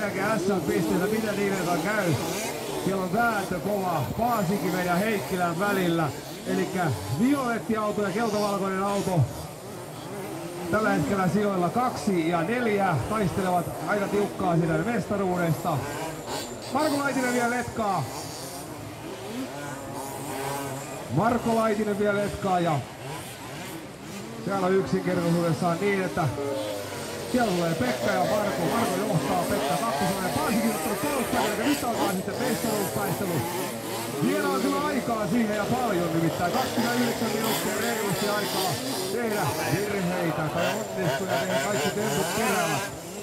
jälkeen SM-pisteitä, mitä niille käy. Siellä on vääntö kova Paasikiven ja Heikkilän välillä. Elikkä violetti auto ja keltavalkoinen auto tällä hetkellä sijoilla 2 ja 4 taistelevat aika tiukkaa sitä mestaruudesta. Marko Laitinen vielä letkaa. Marko Laitinen vielä letkaa ja siellä on yksinkertaisuudessaan niin, että siellä tulee Pekka ja Marko. Marko johtaa, Pekka kakkosena ja Paasikin ottanut kolospäin, eli nyt alkaa sitten mestaruustaistelu. Vielä on kyllä aikaa siihen ja paljon, nimittäin 29 minuuttia reilusti aikaa tehdä virheitä tai onnistua ja tehdä kaikki temput kerralla.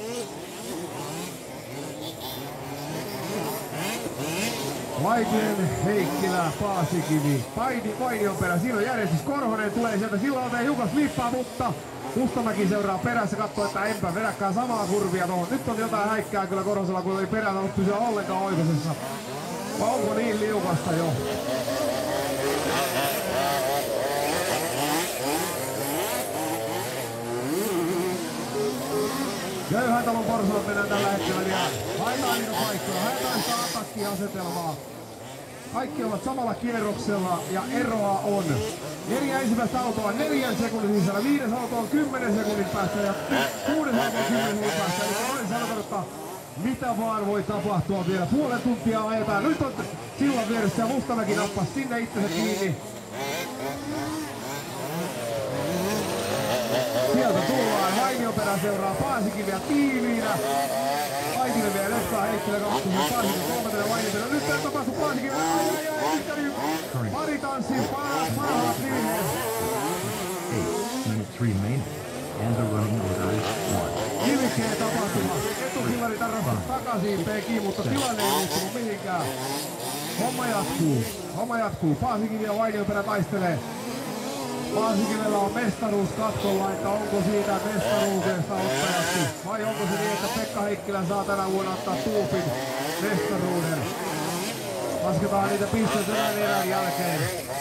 Laitinen, Heikkilä, Paasikivi, Vainion perä. Siinä on järjestys. Korhonen tulee sieltä. Silloin on hiukan flippaa, mutta Mustamäki seuraa perässä. Katsoo, että enpä vedäkään samaa kurvia tuohon. Nyt on jotain häikkää kyllä Korhosella, kun ei perään ollut pysyä ollenkaan oikoisessa. Vai onko niin liukasta jo? Köyhän talon porsaat mennään tällä hetkellä vielä. Haetaan niitä paikkoja, haetaan sitä atakkiasetelmaa. Kaikki ovat samalla kierroksella ja eroa on. 4 ensimmäistä autoa 4 sekunnin sisällä, 5 auto on 10 sekunnin päästä ja 6 auto on 10 sekunnin päästä. Eli noin sanotaan, että mitä vaan voi tapahtua vielä. Puolen tuntia ajetaan. Nyt on sillan vieressä ja Mustamäki nappasi sinne itsensä kiinni. Sieltä tullaan. Vainion perä seuraa Paasikiviä tiiviinä. Laitinen vielä letkaa Heikkilä 2. Paasikivi 3. Vainion perä. Nyt on tapahtu Paasikivi. Ai. Pari tanssin parhaat riviheet. 8 minutes remain and the running order is 1. Ilkeä tapahtuma. Etukilari tarrastaa takaisin PK, mutta tilanne ei muuttunut mihinkään. Homma jatkuu. Paasikivi ja Vainion perä taistelee. Paasikivellä on mestaruus katkolla, että onko siitä mestaruudesta ottajaksi vai onko se niin, että Pekka Heikkilä saa tänä vuonna ottaa tuupin mestaruuden. Lasketaan niitä pisteitä tämän erän jälkeen.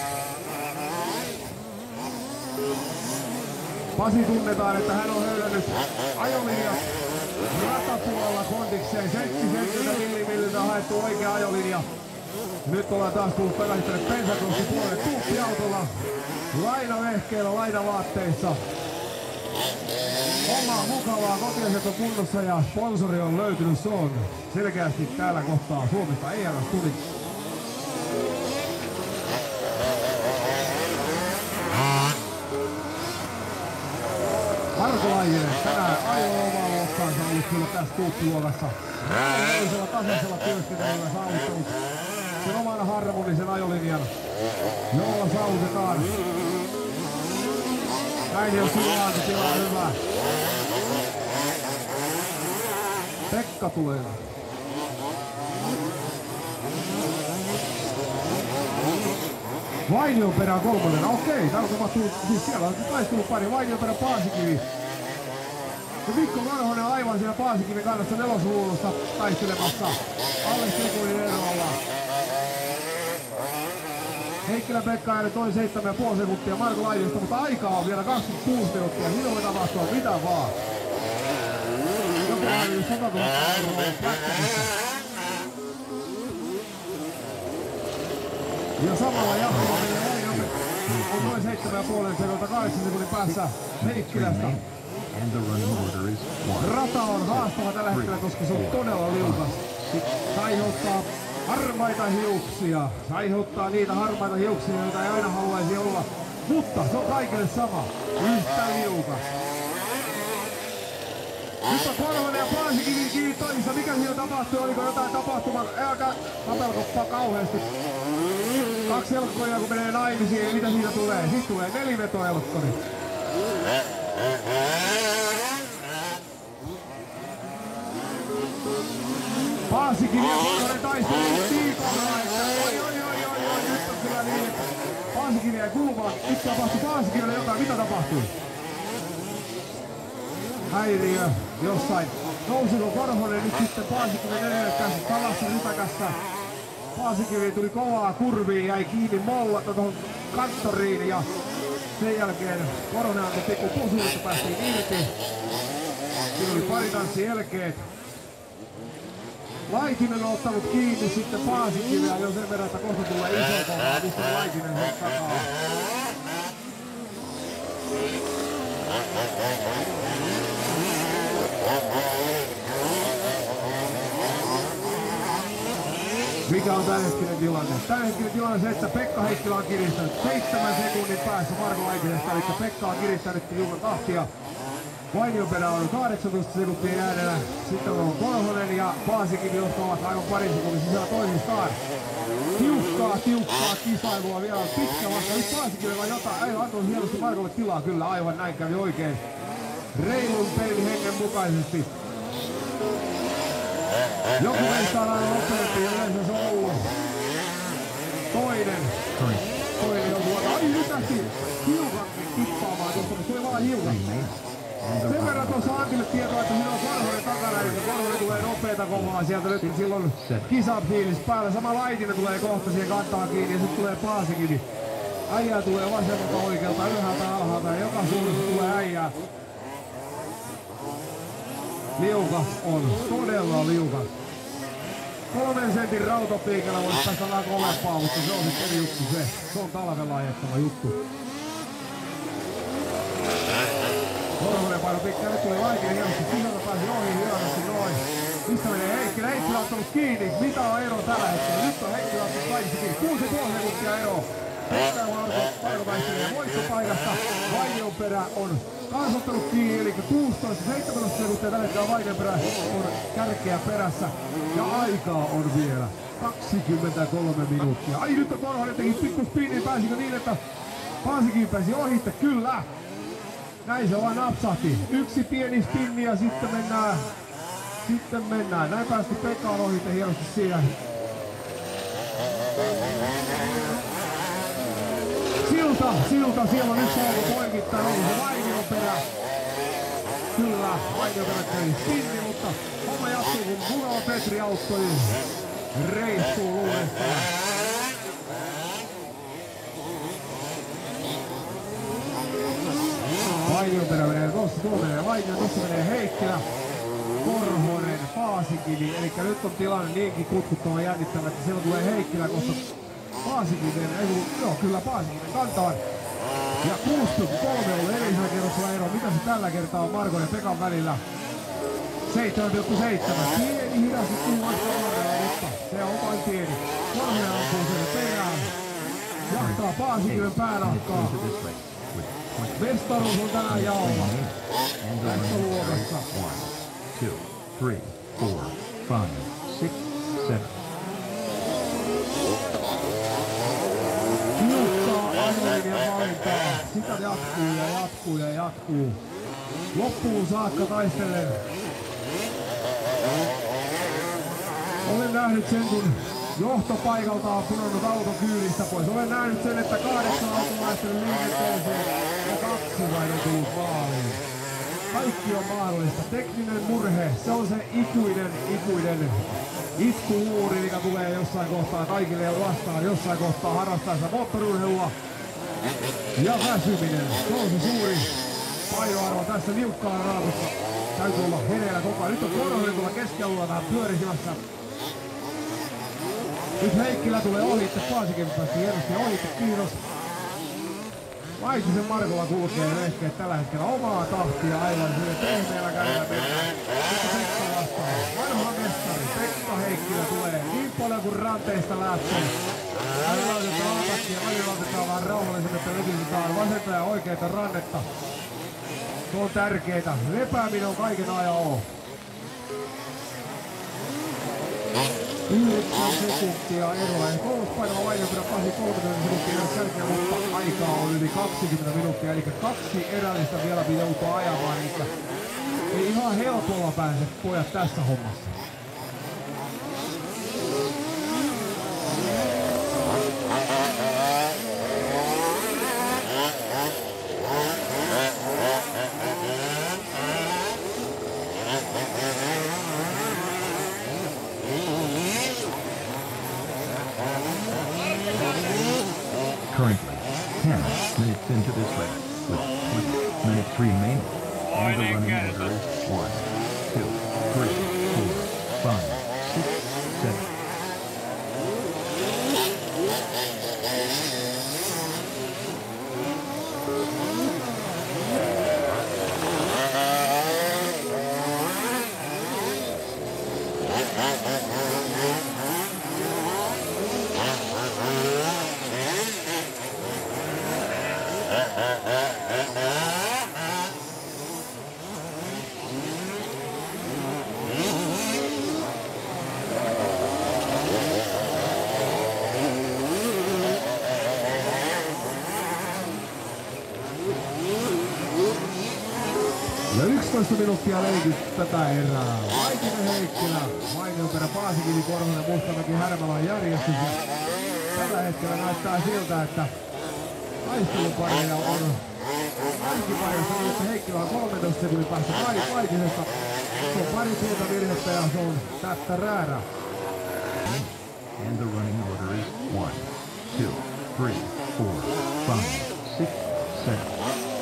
Pasi tunnetaan, että hän on höylännyt ajolinjat ratapuolella kondikseen. 70 milliltä haettu oikea ajolinja. Nyt ollaan taas tullut takaisin tänne Pensakrossin puolelle tuuppiautolla. Lainavehkeillä, lainavaatteissa. Oma mukavaa, kotiaset on kunnossa ja sponsori on löytynyt. Se on selkeästi täällä kohtaa Suomesta ERS tuli. Marko Laitinen tänään aivan omaa luokkaansa ollut kyllä tässä tuuppiluokassa. Toisella tasaisella työskentelyllä saavuttanut sen oman harmonisen ajolinjan, jolla saavutetaan. Näin jos tila on hyvä. Pekka tulee. Vainion perä 3. Okei, täällä tapahtuu, siis siellä on taistunut pari. Vainion perä Paasikivi. Ja Mikko Korhonen aivan siellä Paasikiven kannassa nelosluulusta taistelemassa. Alle sekunnin erolla. Heikkilä Pekka ääni toi 7,5 sekuntia Marko Laitinesta, mutta aikaa on vielä 26 minuuttia. Siinä voi tapahtua mitä vaan. Joku on yli 100 000 euroa pläkkärissä. Ja samalla jatkuva menee on noin 7,5 sekuntia 8 sekunnin päässä Heikkilästä. Rata on haastava tällä hetkellä, koska se on todella liukas. Se aiheuttaa harmaita hiuksia. Se aiheuttaa niitä harmaita hiuksia, joita ei aina haluaisi olla. Mutta se on kaikille sama. Yhtä liukas. Nyt on Korhonen ja Paasikivi kiinni toisissa. Mikä siinä tapahtui? Oliko jotain tapahtumaa? Älkää tapelkoppaa kauheasti. 2 elkkoja kun menee naimisiin, niin mitä siitä tulee? Siitä tulee 4-vetoelkkoni. Paasikivi ja Korhonen taistelee tiikolla. Nyt on kyllä niin, että Paasikivi ei kulmaa. Nyt tapahtui Paasikiville jotain. Mitä tapahtui? Häiriö jossain. Nousiko Korhonen nyt sitten Paasikiven edellekässä kalassa rytäkässä? Paasikivi tuli kovaa kurviin, jäi kiinni mollata tuohon kanttoriin ja sen jälkeen Korhonen antoi pikku pusuun, että päästiin irti. Siinä oli pari tanssi elkeet. Laitinen on ottanut kiinni sitten Paasikiveä jo sen verran, että kohta tulee iso kovaa, mistä Laitinen sen takaa. Mikä on tämänhetkinen tilanne? Tämänhetkinen tilanne on se, että Pekka Heikkilä on kiristänyt 7 sekunnin päässä Marko Laitisesta, eli Pekka on kiristänyt hiukan tahtia. Vainionperä on 18 sekuntia äänellä, sitten on Korhonen ja Paasikivi, jotka ovat aivan parin sekunnin sisällä toisistaan. Tiukkaa kisailua vielä pitkä vasta. Nyt Paasikivilla jotain, ei antoi hienosti Markolle tilaa, kyllä aivan näin kävi oikein. Reilun pelin hengen mukaisesti. Joku meistä on aina nopeampi ja yleensä se on ollut. Toinen on tuota. Ai nyt lähti hiukan kippaamaan tuosta, mutta se oli vaan hiukan. Sen verran tuossa Antille tietoa, että siinä on Korhonen takana, eli Korhonen tulee nopeeta kovaa sieltä nyt. Silloin kisafiilis päällä. Sama Laitinen tulee kohta siihen kantaan kiinni ja sitten tulee Paasikivi. Äijää tulee vasemmalta oikealta, ylhäältä alhaalta ja joka suunnassa tulee äijää. Liukas on, todella liukas. 3 sentin rautapiikalla voisi päästä vähän kovempaa, mutta se on sitten eri juttu se. Se on talvella ajettava juttu. Korhonen paino pitkään, nyt tuli Laitinen hienosti sisältä, pääsi ohi hienosti noin. Mistä menee Heikkilä? Heikkilä on ottanut kiinni. Mitä on ero tällä hetkellä? Nyt on Heikkilä ottanut kaikista kiinni. 6,5 sekuntia ero. Heikkilä on painotaistelee voittopaikasta. Vainionperä on kans ottanut kiinni, eli 16-17 sekuntia tällä hetkellä Vainionperä on kärkeä perässä. Ja aikaa on vielä 23 minuuttia. Ai nyt on Korhonen teki pikku spinnin, pääsikö niin, että Paasikin pääsi ohitte? Kyllä! Näin se vaan napsahti. Yksi pieni spinni ja sitten mennään. Näin päästi Pekka on ohitte hienosti siinä. Silta, siellä on yksi auto poikittain, onko se Vainionperä? Kyllä, Vainionperä kävi spinni, mutta homma jatkuu, kun Murala Petri auttoi reissuun uudestaan. Vainionperä menee tuossa menee Vainion, tuossa menee Heikkilä, Korhonen, Paasikivi, eli nyt on tilanne niinkin kutkuttava jännittävä, että siellä tulee Heikkilä kohta Paasikiven, kyllä Paasikiven kantaan. Ja 6,3 on edellisellä kerroksella ero. Mitä se tällä kertaa on Markon ja Pekan välillä? 7,7. Pieni hidasti kuumaista varrella, mutta se on vain pieni. Korhonen ampuu sen perään. Jahtaa Paasikiven päänahkaa. Mestaruus on tänään jaolla. Tässä luokassa. 1, 2, 3, 4, 5, 6, 7. Ainolinjan valintaa. Sitä jatkuu. Loppuun saakka taistellen. Olen nähnyt sen, kun johtopaikalta on pudonnut auto kyydistä pois. Olen nähnyt sen, että 8 automaisten liikenteeseen ja 2 vain on tullut maaliin. Kaikki on mahdollista. Tekninen murhe, se on se ikuinen itkuhuuri, mikä tulee jossain kohtaa kaikille vastaan, jossain kohtaa harrastaessa moottoriurheilua. Ja väsyminen, se on se suuri painoarvo tässä niukkaan raatossa. Täytyy olla hereillä koko ajan. Nyt on Korhonen tuolla keskialueella vähän pyörisimässä. Nyt Heikkilä tulee ohitte, Paasikin päästi hienosti ohitte, kiitos. Laitisen Markolla kulkee vehkeet tällä hetkellä omaa tahtia aivan sille pehmeällä kädellä mennään. Mutta Pekka vastaa. Vanha mestari Pekka Heikkilä tulee niin paljon kuin ranteista lähtee. Välillä otetaan atakkia, välillä otetaan vaan rauhallisemmin, että levitetään vasenta ja oikeita rannetta. Se on tärkeetä. Lepääminen on kaiken ajan oo. 9 sekuntia eroa. Ja kolmospainava Vainionperä Pasi 30 sekuntia eroa kärkeä, mutta aikaa on yli 20 minuuttia. Eli 2 erällistä vielä joutuu ajamaan. Eli ei ihan helpolla pääse pojat tässä hommassa. Currently, 10 minutes into this race, with 20 minutes remaining, and the running order is 1, 2, 3, 4, 5, 6, Ja 11 minuuttia leikit tätä erää. Laitinen Heikkilä, Mainionperä, Paasikivi, Korhonen, Mustamäki, Härmälä järjestys. Tällä hetkellä näyttää siltä, että taistelupareja on jälkipareissa niin, että Heikkilä on 13 sekunnin päästä Laitisesta. Se on pari pientä virhettä ja se on tättä räädä. And the running order is 1, 2, 3, 4, 5, 6, 7.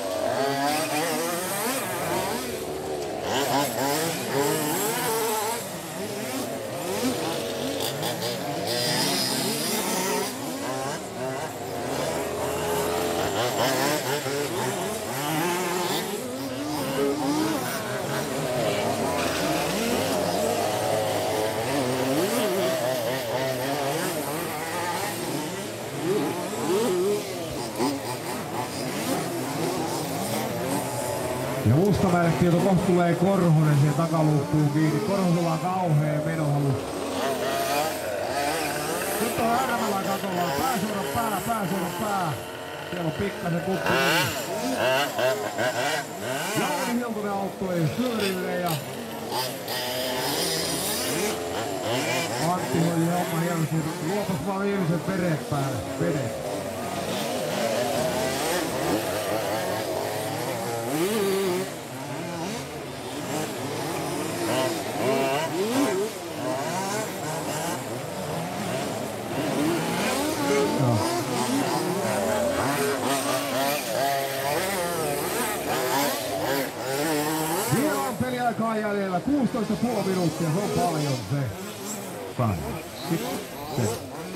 Ja Mustamäki, jota kohta tulee Korhonen, siihen takaluukkuun kiinni. Korhosella on kauhea menohalu. Nyt on Härmälä katolla. Pääsuoran pää. Siellä on pikkasen kuppi. Jauni Hiltunen auttoi pyörille ja Antti hoiti homma hienosti. Luopas vaan viimeiset vedet päälle. Vedet. Aikaa jäljellä 16,5 minuuttia, se on paljon se. 5, 6, 7.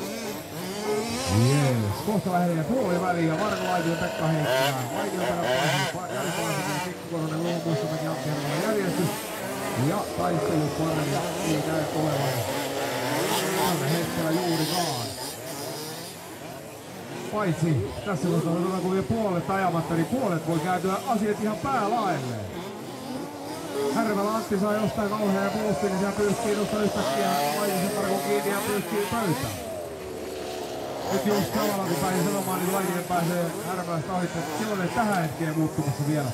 Jees, kohta lähdetään puoli väliin ja Marko Laitinen, Pekka Heikkilä. Mainionperä Paasikivi, Mikko Korhonen, Luo Mustamäki, Antti Härmälä järjestys. Ja taistelupareja ei näy olevan tällä hetkellä juurikaan. Paitsi tässä kohtaa kun vielä puolet ajamatta, niin puolet voi kääntyä asiat ihan päälaelleen. Härmälä Antti saa jostain kauhean boostin, niin siellä pyyhkii tuosta yhtäkkiä Laitisen Markon kiinni ja pyyhkii pöytään. Nyt just samalla kun pääsin sanomaan, niin Laitinen pääsee Härmälästä ohittaa. Silloin ei tähän hetkeen muuttumassa vielä.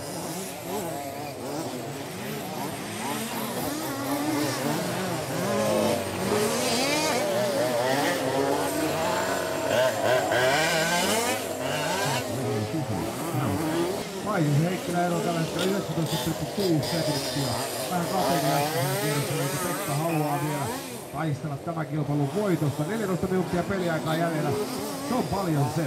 Laitisen Heikkilä ero tällä hetkellä 19,6 sekuntia. Vähän kapeinen äskeisen kierrossa, niin Pekka haluaa vielä taistella tämän kilpailun voitosta. 14 minuuttia peliaikaa jäljellä. Se on paljon se.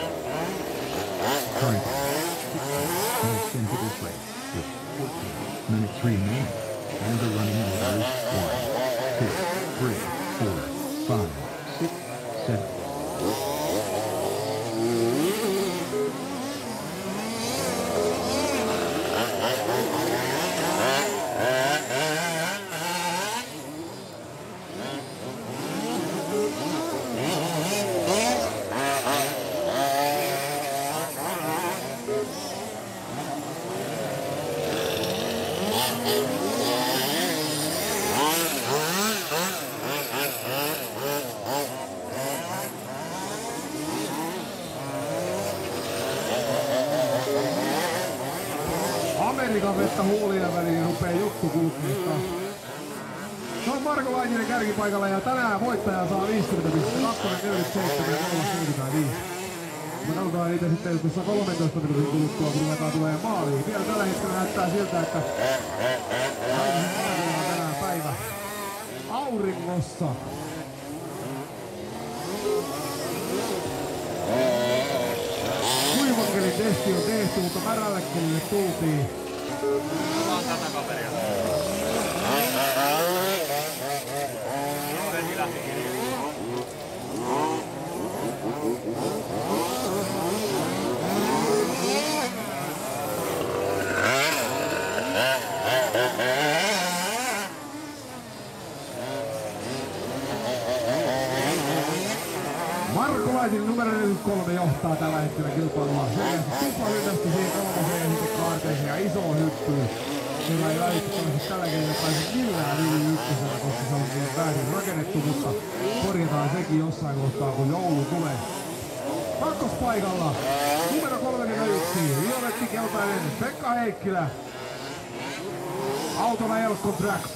Into this race with 14 minutes remaining. And the running order is 1, 2, 3, 4, 5, 6, 7. Amerikan vettä huulien väliin rupee juttu kulkista. Se on Marko Laitinen kärkipaikalla ja tänään voittaja saa 50 pistettä, 247 ja 345. Me katsotaan niitä sitten tuossa 13 minuutin kuluttua, kun ruvetaan tulee maaliin. Vielä tällä hetkellä näyttää siltä, että Laitisen Markolla on tänään päivä auringossa. Kuivankelin testi on tehty, mutta märällekelille tultiin. Vaan tätä kaveria. Vesi lähti kirjaan. Marko Laitinen numero 43 3 johtaa tällä hetkellä kilpailua. Selkeästi tuplahynnästä siihen 3 ja sitten kaarteeseen ja iso hyppy. Sillä ei välittömästi tällä kertaa pääse millään yli ykkösellä, koska se on niin väärin rakennettu, mutta korjataan sekin jossain kohtaa, kun joulu tulee. Kakkospaikalla numero 31, violetti keltainen Pekka Heikkilä. Autolla Elkon Tracks.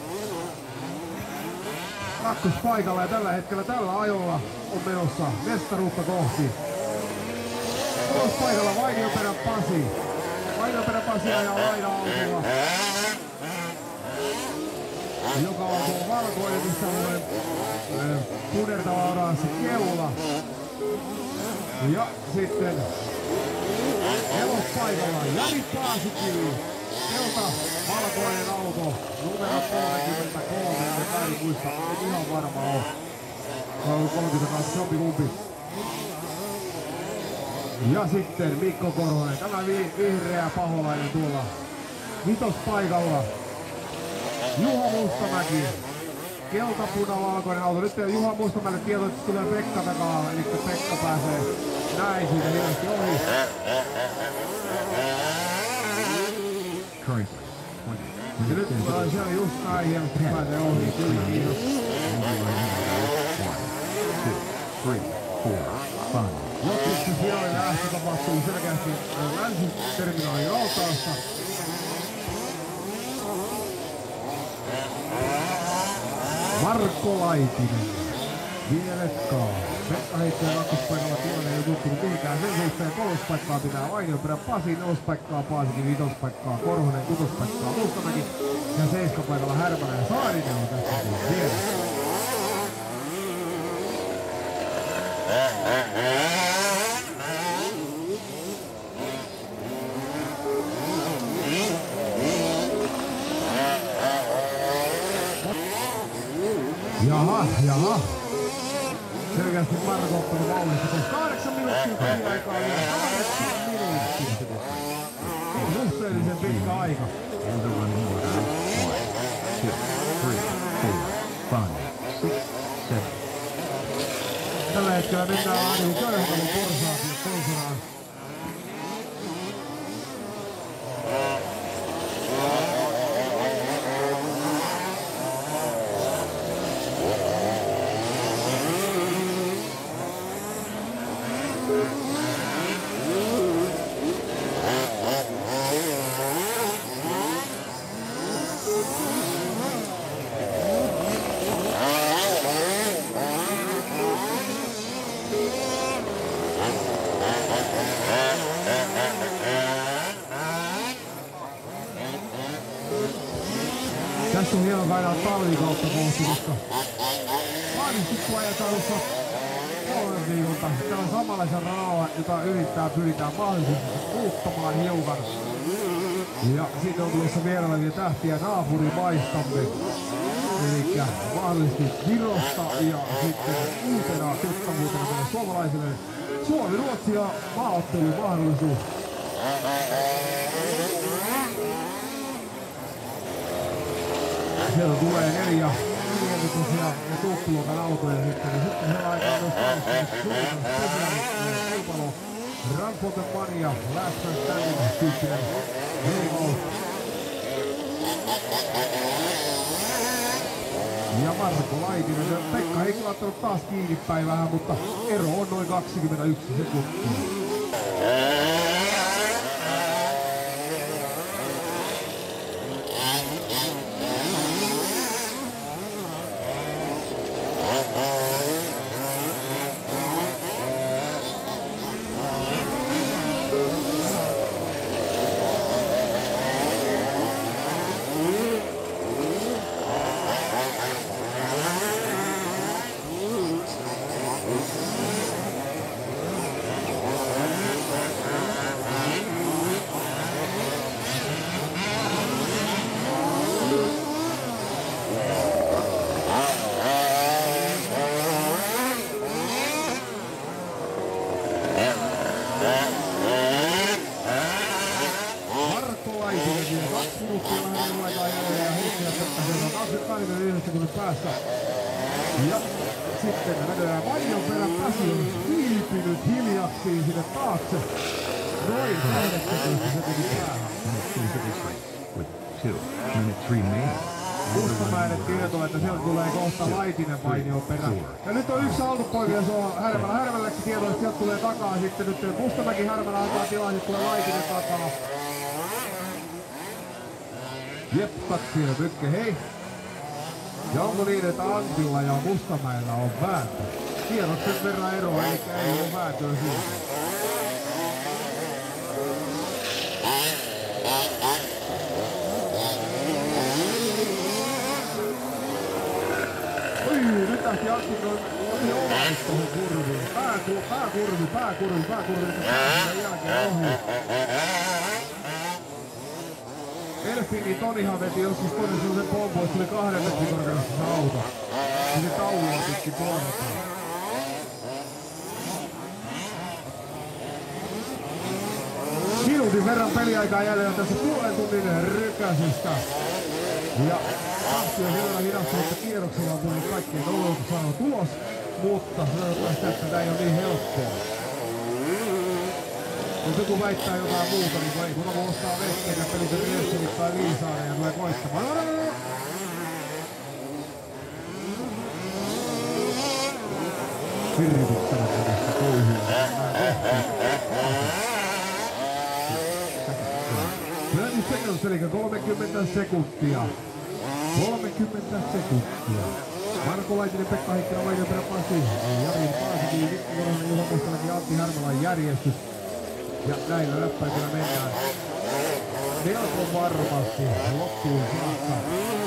Kakkospaikalla ja tällä hetkellä tällä ajolla on menossa mestaruutta kohti. Kolospaikalla Vainioperän Pasi. Vainioperän Pasi ajaa laida-autolla, joka on tuo valkoinen, missä on punertava oranssi keula. Ja sitten nelospaikalla Jani Paasikivi. Kelta valkoinen auto numero 33, en väärin muista, en ihan varma oo. Se on 32 jompikumpi. Ja sitten Mikko Korhonen, tämä vihreä paholainen tuolla vitospaikalla. Juha Mustamäki, kelta-puna-valkoinen auto. Nyt Juha Mustamäelle tieto, että tulee Pekka takaa, eli Pekka pääsee näin siitä hienosti ohi. Ja nyt se on just näin hienosti pääsee ohi, kyllä kiitos. 1, 2, 3, 4, 5. Lopuksi siellä lähtö tapahtuu selkeästi Länsi-terminaalin altaassa. Marko Laitinen, Vielekkaa. Pekka Heikkilä kakkospaikalla tilanne ei tuttunut mihinkään. Sen suhteen kolmospaikkaa pitää Vainioperän Pasi, nelospaikkaa Paasikin, vitospaikkaa Korhonen, kutospaikkaa Mustamäki ja seiskapaikalla Härmänen ja Saarinen on tässä vieressä. Jaha. Selkeästi Marko ottanut vauhdista, koska 8 minuuttia peliaikaa vielä. 8 minuuttia. Suhteellisen pitkä aika. 1, 2, 3, 4, 5, 6, 7. Tällä hetkellä mennään aina Körhätalon porsaanaan. Tässä on hieno kainaa talvikautta kohti, koska maalistikku ajetaan tuossa 3 viikolta tällä samanlaisen radalla, jota pyritään mahdollisesti muuttamaan hiukan. Ja siitä on tulossa vierailevia tähtiä naapurimaistamme. Elikkä mahdollisesti Virosta ja sitten uutena tuttavuutena meille suomalaisille Suomi-Ruotsi ja maaottelumahdollisuus. Sieltä tulee 4 ja tuppuluokan autoja sitten. Ja sitten se aikaan myös kilpailu Run for the Money ja Last Man Standing -tyyppinen heimo. Ja Marko Laitinen ja Pekka Heikkilä ottanut taas kiinni päin vähän, mutta ero on noin 21 sekuntia. siellä on 29 sekunnin päässä. Ja sitten näköjään Vaijon perän Pasi on viipynyt hiljaksi sinne taakse. Noin 18 sekunnin päähän. Mustamäelle tieto, että sieltä tulee kohta Laitinen Vainion perään. Ja nyt on yksi autopoika ja se on Härmälä. Härmälläkin tieto, että sieltä tulee takaa sitten nyt Mustamäki Härmälä antaa tilaa, sitten tulee Laitinen takaa. Jep, kaksi Mykke, hei. Ja onko niin, että Antilla ja Mustamäellä on vääntö? Kierroksen verran eroa, eli ei ole vääntöä siinä. Oi, nyt lähti Antti ohi omaksi tuohon kurviin. Pääkurvi. Sen jälkeen ohi. Elfingin Tonihan veti joskus Toni sellaisen pompun, että tuli 2 metrin korkeudessa se auto. Ja se taulua pitkin polvataan. Minuutin verran peliaikaa jäljellä tässä puolen tunnin rykäsystä. Ja tahti on vielä hidastunut, että kierroksella on tullut kaikkien noloutusarvo tulos, mutta sanotaan, että tämä ei ole niin helppoa. Jos joku väittää jotain muuta, niin ei kun voi ostaa vehkeitä pelitä Nilssonin tai Viisaaren ja tulee koittamaan. Hirvittävät edessä touhuja. Brandis seconds, eli 30 sekuntia. 30 sekuntia. Marko Laitinen, Pekka Heikkilä, Vaijon perä Pasi. Jari Paasikin, Mikko Koronen, Juha Mustamäki, Antti Härmälän järjestys. Ja näillä läppäisillä mennään melko varmasti loppuun saakka.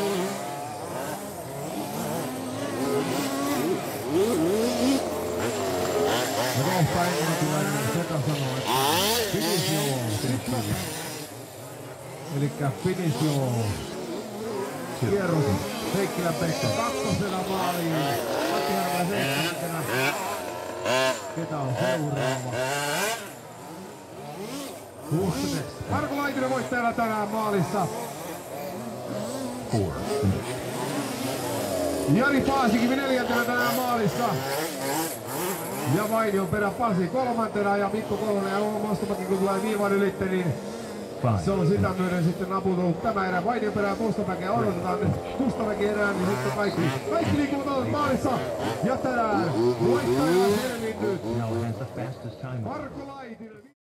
Ja kohta englantilainen Sota sanoo, että finish yours. Elikkä finish yours. Kierros Heikkilän Pekka kakkosena maaliin. Antti Härmälä 7. Ketä on seuraava? Marko Laitinen voittajana tänään maalissa. Jari Paasikivi 4. tänään maalissa. Ja Vainion perä Pasi 3. ja Mikko Kolonen ja Juha Mustamäki kun tulee viivan ylitte, niin se on sitä myöden sitten naputellut tämä erä. Vainion perää Mustamäkeä odotetaan nyt Mustamäki erään, niin sitten kaikki liikkuvat maalissa. Ja tänään voittajana selvin nyt Marko Laitinen.